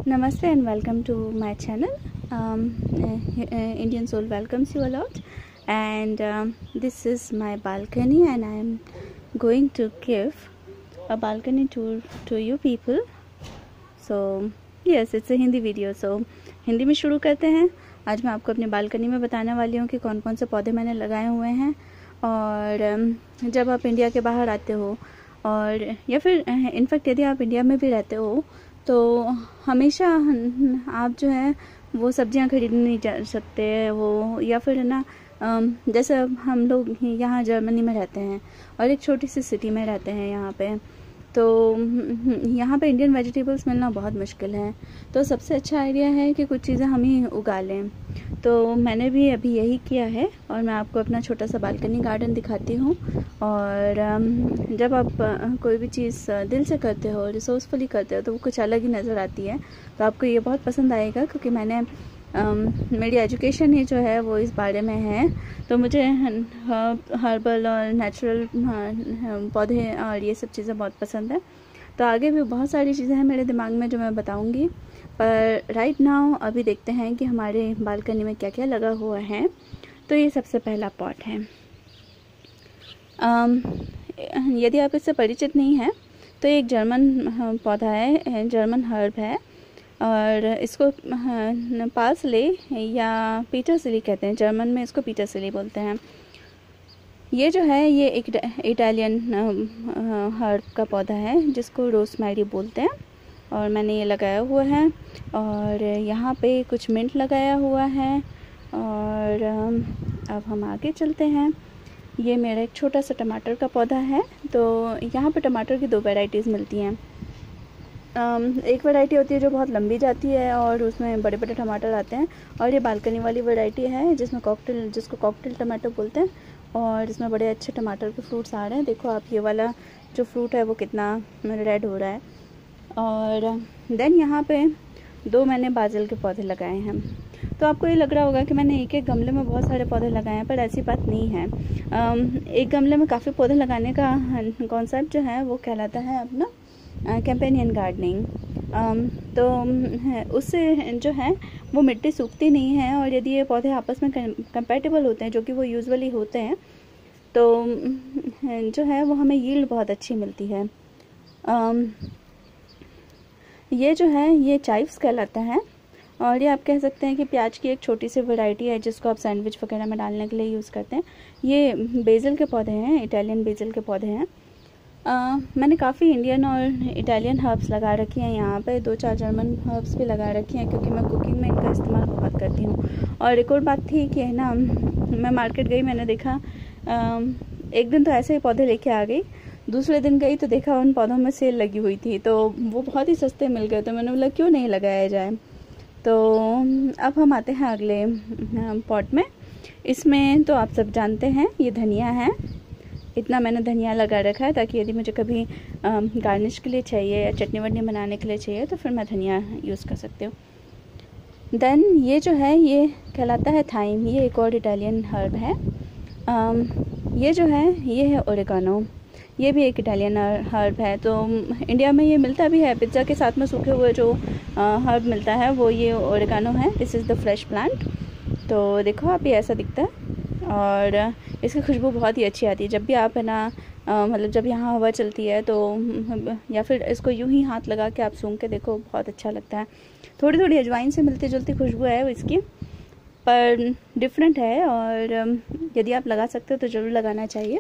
Namaste and welcome to my channel. Indian Soul welcomes you a lot, and this is my balcony, and I am going to give a balcony tour to you people. So yes, it's a Hindi video. So Hindi में शुरू करते हैं। आज मैं आपको अपनी balcony में बताने वाली हूँ कि कौन कौन से पौधे मैंने लगाए हुए हैं। और जब आप इंडिया के बाहर आते हो और या फिर इनफैक्ट यदि आप इंडिया में भी रहते हो तो हमेशा आप जो है वो सब्जियां खरीदने नहीं जा सकते वो, या फिर ना जैसे हम लोग यहाँ जर्मनी में रहते हैं और एक छोटी सी सिटी में रहते हैं यहाँ पे, तो यहाँ पे इंडियन वेजिटेबल्स मिलना बहुत मुश्किल है। तो सबसे अच्छा आइडिया है कि कुछ चीज़ें हम ही उगा लें। तो मैंने भी अभी यही किया है और मैं आपको अपना छोटा सा बालकनी गार्डन दिखाती हूँ। और जब आप कोई भी चीज़ दिल से करते हो, रिसोर्सफुली करते हो, तो वो कुछ अलग ही नज़र आती है। तो आपको ये बहुत पसंद आएगा क्योंकि मैंने मेरी एजुकेशन ही जो है वो इस बारे में है। तो मुझे हर्बल और नेचुरल पौधे और ये सब चीज़ें बहुत पसंद है। तो आगे भी बहुत सारी चीज़ें हैं मेरे दिमाग में जो मैं बताऊंगी, पर राइट नाउ अभी देखते हैं कि हमारे बालकनी में क्या क्या लगा हुआ है। तो ये सबसे पहला पॉट है। यदि आप इससे परिचित नहीं हैं तो ये एक जर्मन पौधा है, जर्मन हर्ब है, और इसको पार्सले या पीटरसिली कहते हैं। जर्मन में इसको पीटरसिली बोलते हैं। ये जो है ये एक इटालियन हर्ब का पौधा है जिसको रोज़मेरी बोलते हैं, और मैंने ये लगाया हुआ है। और यहाँ पे कुछ मिंट लगाया हुआ है। और अब हम आगे चलते हैं। ये मेरा एक छोटा सा टमाटर का पौधा है। तो यहाँ पे टमाटर की दो वैरायटीज़ मिलती हैं। एक वैरायटी होती है जो बहुत लंबी जाती है और उसमें बड़े बड़े टमाटर आते हैं, और ये बालकनी वाली वैरायटी है जिसको कॉकटेल टमाटर बोलते हैं, और इसमें बड़े अच्छे टमाटर के फ्रूट्स आ रहे हैं। देखो आप, ये वाला जो फ्रूट है वो कितना रेड हो रहा है। और देन यहाँ पे दो मैंने बाजल के पौधे लगाए हैं। तो आपको ये लग रहा होगा कि मैंने एक एक गमले में बहुत सारे पौधे लगाए हैं, पर ऐसी बात नहीं है। एक गमले में काफ़ी पौधे लगाने का कॉन्सेप्ट जो है वो कहलाता है अपना कैम्पेनियन गार्डनिंग। तो उससे जो है वो मिट्टी सूखती नहीं है, और यदि ये पौधे आपस में कंपैटिबल होते हैं, जो कि वो यूजुअली होते हैं, तो जो है वो हमें यील्ड बहुत अच्छी मिलती है। ये जो है ये चाइव्स कहलाता है, और ये आप कह सकते हैं कि प्याज की एक छोटी सी वैरायटी है जिसको आप सैंडविच वगैरह में डालने के लिए यूज़ करते हैं। ये बेसिल के पौधे हैं, इटालियन बेसिल के पौधे हैं। मैंने काफ़ी इंडियन और इटालियन हर्ब्स लगा रखी हैं यहाँ पे, 2-4 जर्मन हर्ब्स भी लगा रखी हैं क्योंकि मैं कुकिंग में इनका इस्तेमाल बहुत करती हूँ। और एक और बात थी कि है ना, मैं मार्केट गई, मैंने देखा एक दिन तो ऐसे ही पौधे लेके आ गई, दूसरे दिन गई तो देखा उन पौधों में सेल लगी हुई थी, तो वो बहुत ही सस्ते मिल गए। तो मैंने बोला क्यों नहीं लगाया जाए। तो अब हम आते हैं अगले पॉट में। इसमें तो आप सब जानते हैं ये धनिया है। इतना मैंने धनिया लगा रखा है ताकि यदि मुझे कभी गार्निश के लिए चाहिए या चटनी वटनी बनाने के लिए चाहिए तो फिर मैं धनिया यूज़ कर सकती हूँ। देन ये जो है ये कहलाता है थाइम। ये एक और इटालियन हर्ब है। ये जो है ये है ओरेगानो। ये भी एक इटालियन हर्ब है। तो इंडिया में ये मिलता भी है, पिज्ज़ा के साथ में सूखे हुए जो हर्ब मिलता है वो ये ओरेगानो है। This is the fresh plant. तो देखो आप, ये ऐसा दिखता है और इसकी खुशबू बहुत ही अच्छी आती है। जब भी आप है ना मतलब जब यहाँ हवा चलती है तो या फिर इसको यूं ही हाथ लगा के आप सूंघ के देखो, बहुत अच्छा लगता है। थोड़ी थोड़ी अजवाइन से मिलती जुलती खुशबू है इसकी, पर डिफरेंट है, और यदि आप लगा सकते हो तो ज़रूर लगाना चाहिए।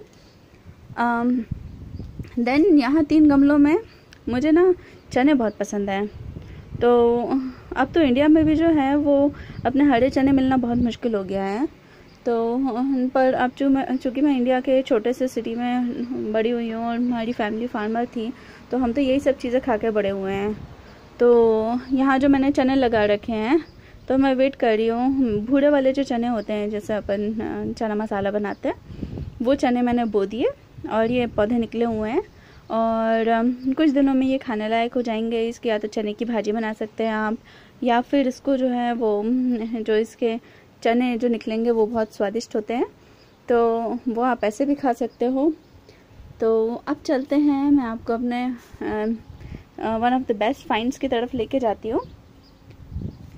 देन यहाँ 3 गमलों में मुझे ना चने बहुत पसंद हैं। तो अब तो इंडिया में भी जो है वो अपने हरे चने मिलना बहुत मुश्किल हो गया है। तो पर अब चूँकि मैं इंडिया के छोटे से सिटी में बड़ी हुई हूँ और हमारी फैमिली फार्मर थी, तो हम तो यही सब चीज़ें खा के बड़े हुए हैं। तो यहाँ जो मैंने चने लगा रखे हैं, तो मैं वेट कर रही हूँ। भूरे वाले जो चने होते हैं जैसे अपन चना मसाला बनाते हैं, वो चने मैंने बो दिए और ये पौधे निकले हुए हैं, और कुछ दिनों में ये खाने लायक हो जाएंगे। इसकी या तो चने की भाजी बना सकते हैं आप, या फिर इसको जो है वो जो इसके चने जो निकलेंगे वो बहुत स्वादिष्ट होते हैं, तो वो आप ऐसे भी खा सकते हो। तो अब चलते हैं, मैं आपको अपने one of the best finds की तरफ लेके जाती हूँ।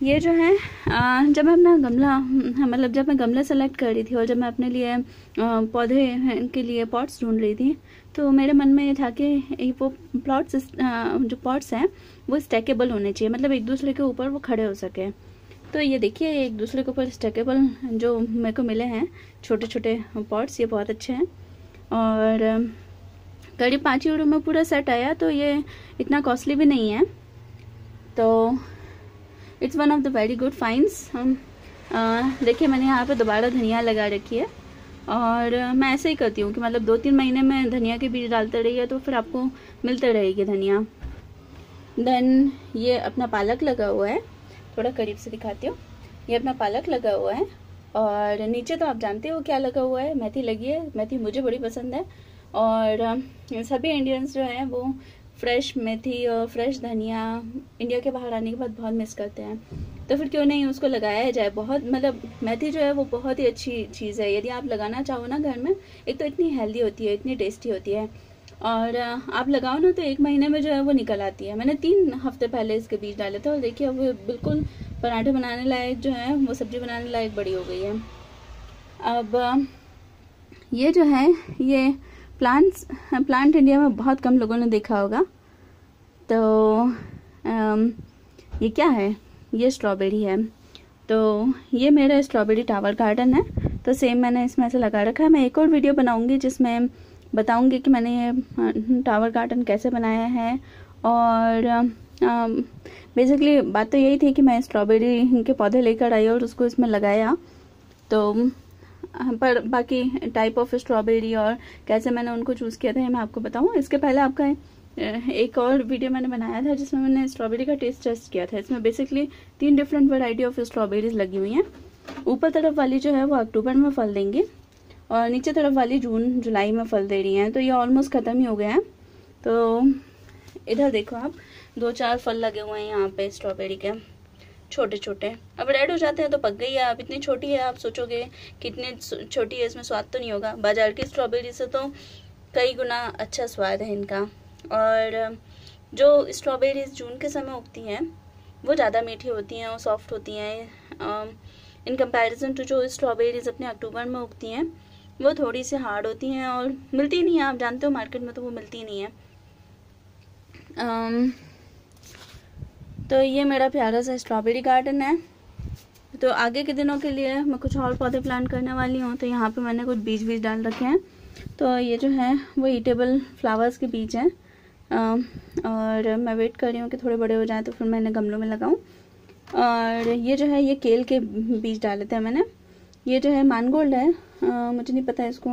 ये जो है जब मैं अपना गमला मतलब जब मैं गमला सेलेक्ट कर रही थी और जब मैं अपने लिए पौधे के लिए पॉट्स ढूंढ रही थी, तो मेरे मन में ये था कि वो प्लॉट्स जो पॉट्स हैं वो स्टैकेबल होने चाहिए, मतलब एक दूसरे के ऊपर वो खड़े हो सके। तो ये देखिए एक दूसरे के ऊपर स्टैकेबल जो मेरे को मिले हैं छोटे छोटे पॉट्स, ये बहुत अच्छे हैं और करीब 5 यूरो में पूरा सेट आया, तो ये इतना कॉस्टली भी नहीं है। तो it's one of the very good finds. देखिए मैंने यहाँ पे दोबारा धनिया लगा रखी है और मैं ऐसे ही करती हूँ कि मतलब 2-3 महीने में धनिया के बीज डालते रहिए तो फिर आपको मिलते रहेगी धनिया। देन ये अपना पालक लगा हुआ है, थोड़ा करीब से दिखाती हूँ। ये अपना पालक लगा हुआ है और नीचे तो आप जानते हो क्या लगा हुआ है, मेथी लगी है। मेथी मुझे बड़ी पसंद है और सभी इंडियंस जो हैं वो फ्रेश मेथी और फ्रेश धनिया इंडिया के बाहर आने के बाद बहुत मिस करते हैं, तो फिर क्यों नहीं उसको लगाया जाए। बहुत मतलब मेथी जो है वो बहुत ही अच्छी चीज़ है, यदि आप लगाना चाहो ना घर में। एक तो इतनी हेल्दी होती है, इतनी टेस्टी होती है और आप लगाओ ना तो 1 महीने में जो है वो निकल आती है। मैंने 3 हफ्ते पहले इसके बीज डाले थे और देखिए वो बिल्कुल पराठे बनाने लायक जो है वो सब्जी बनाने लायक बड़ी हो गई है। अब ये जो है ये प्लांट इंडिया में बहुत कम लोगों ने देखा होगा। तो ये क्या है, ये स्ट्रॉबेरी है। तो ये मेरा स्ट्रॉबेरी टावर गार्डन है, तो सेम मैंने इसमें ऐसे लगा रखा है। मैं एक और वीडियो बनाऊंगी जिसमें बताऊंगी कि मैंने ये टावर गार्डन कैसे बनाया है। और बेसिकली बात तो यही थी कि मैं स्ट्रॉबेरी के पौधे लेकर आई और उसको इसमें लगाया। तो पर बाकी टाइप ऑफ स्ट्रॉबेरी और कैसे मैंने उनको चूज़ किया था ये मैं आपको बताऊँ। इसके पहले आपका एक और वीडियो मैंने बनाया था जिसमें मैंने स्ट्रॉबेरी का टेस्ट किया था। इसमें basically 3 different variety of strawberries लगी हुई हैं। ऊपर तरफ वाली जो है वो अक्टूबर में फल देंगी और नीचे तरफ वाली जून जुलाई में फल दे रही हैं। तो ये ऑलमोस्ट ख़त्म ही हो गया है। तो इधर देखो आप 2-4 फल लगे हुए हैं यहाँ पे स्ट्रॉबेरी के, छोटे छोटे। अब रेड हो जाते हैं तो पक गई है। अब इतनी छोटी है, आप सोचोगे कितनी छोटी है, इसमें स्वाद तो नहीं होगा। बाजार की स्ट्रॉबेरी से तो कई गुना अच्छा स्वाद है इनका। और जो स्ट्रॉबेरीज जून के समय उगती हैं वो ज़्यादा मीठी होती हैं और सॉफ्ट होती हैं इन कंपैरिजन टू जो स्ट्रॉबेरीज अपने अक्टूबर में उगती हैं वो थोड़ी सी हार्ड होती हैं और मिलती नहीं है। आप जानते हो मार्केट में तो वो मिलती नहीं है। तो ये मेरा प्यारा सा स्ट्रॉबेरी गार्डन है। तो आगे के दिनों के लिए मैं कुछ और पौधे प्लांट करने वाली हूँ, तो यहाँ पे मैंने कुछ बीज डाल रखे हैं। तो ये जो है वो ईटेबल फ्लावर्स के बीज हैं और मैं वेट कर रही हूँ कि थोड़े बड़े हो जाएं तो फिर मैं इन्हें गमलों में लगाऊँ। और ये जो है ये केल के बीज डाले थे मैंने। ये जो है मैनगोल्ड है, मुझे नहीं पता इसको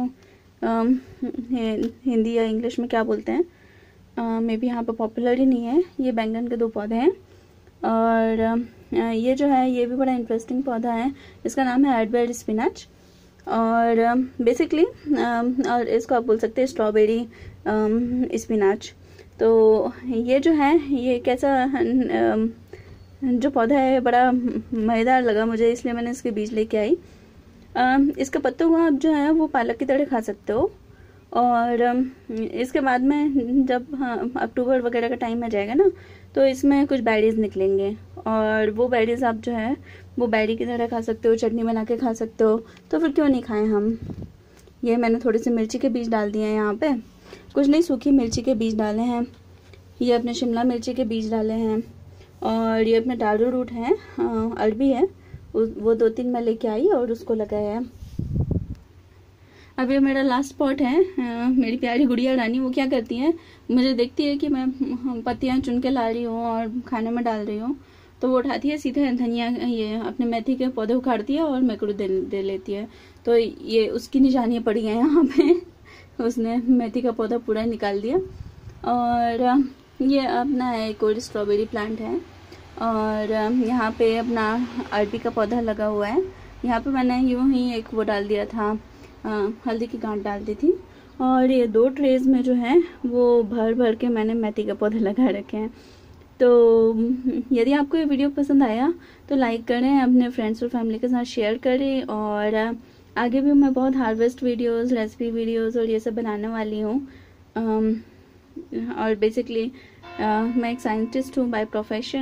हिंदी या इंग्लिश में क्या बोलते हैं, मे बी यहाँ पर पॉपुलर ही नहीं है। ये बैंगन के 2 पौधे हैं और ये जो है ये भी बड़ा इंटरेस्टिंग पौधा है, इसका नाम है एडबेड स्पिनच। और बेसिकली और इसको आप बोल सकते हैं स्ट्रॉबेरी स्पिनच। तो ये जो है ये कैसा जो पौधा है बड़ा मज़ेदार लगा मुझे, इसलिए मैंने इसके बीज लेके आई। इसके पत्तों को आप जो है वो पालक की तरह खा सकते हो। और इसके बाद में जब अक्टूबर वगैरह का टाइम आ जाएगा ना तो इसमें कुछ बेरीज निकलेंगे और वो बेरीज आप जो है वो बेरी की तरह खा सकते हो, चटनी बना के खा सकते हो। तो फिर क्यों नहीं खाएं हम। ये मैंने थोड़े से मिर्ची के बीज डाल दिए हैं यहाँ पे, कुछ नहीं सूखी मिर्ची के बीज डाले हैं। ये अपने शिमला मिर्ची के बीज डाले हैं और ये अपने टारू रूट है, अरबी है, वो 2-3 मैं लेके आई और उसको लगाया है। अब ये मेरा लास्ट पॉट है। मेरी प्यारी गुड़िया रानी वो क्या करती है, मुझे देखती है कि मैं पत्तियां चुन के ला रही हूँ और खाने में डाल रही हूँ तो वो उठाती है सीधे धनिया ये अपने मेथी के पौधे उखाड़ती है और मेरे को दे लेती है। तो ये उसकी निशानियाँ पड़ी हैं यहाँ पे। उसने मेथी का पौधा पूरा निकाल दिया। और ये अपना एक और स्ट्रॉबेरी प्लांट है और यहाँ पे अपना अरबी का पौधा लगा हुआ है। यहाँ पे मैंने यूँ ही एक वो डाल दिया था, हल्दी की गांठ डाल दी थी। और ये 2 ट्रेज में जो है वो भर भर के मैंने मेथी के पौधे लगा रखे हैं। तो यदि आपको ये वीडियो पसंद आया तो लाइक करें, अपने फ्रेंड्स और फैमिली के साथ शेयर करें। और आगे भी मैं बहुत हार्वेस्ट वीडियोस, रेसिपी वीडियोस और ये सब बनाने वाली हूँ। और बेसिकली मैं एक साइंटिस्ट हूँ बाय प्रोफेशन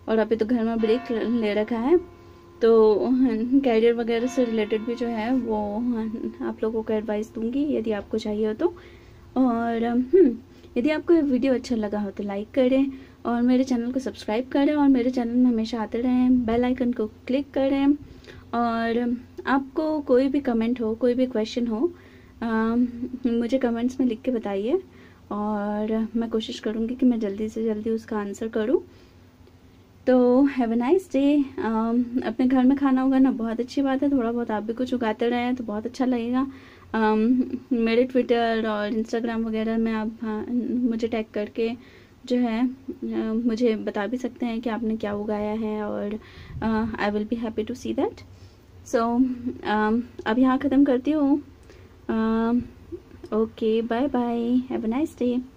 और अभी तो घर में ब्रेक ले रखा है, तो कैरियर वगैरह से रिलेटेड भी जो है वो आप लोगों को एडवाइस दूंगी यदि आपको चाहिए हो तो। और यदि आपको ये वीडियो अच्छा लगा हो तो लाइक करें और मेरे चैनल को सब्सक्राइब करें और मेरे चैनल में हमेशा आते रहें, बेल आइकन को क्लिक करें। और आपको कोई भी कमेंट हो, कोई भी क्वेश्चन हो, मुझे कमेंट्स में लिख के बताइए और मैं कोशिश करूँगी कि मैं जल्दी से जल्दी उसका आंसर करूँ। तो हैव अ नाइस डे। अपने घर में खाना उगाना बहुत अच्छी बात है, थोड़ा बहुत आप भी कुछ उगाते रहें तो बहुत अच्छा लगेगा। मेरे ट्विटर और इंस्टाग्राम वगैरह में आप मुझे टैग करके जो है मुझे बता भी सकते हैं कि आपने क्या उगाया है, और I will be happy to see that. So अब यहाँ ख़त्म करती हूँ। Okay, bye bye, have a nice day.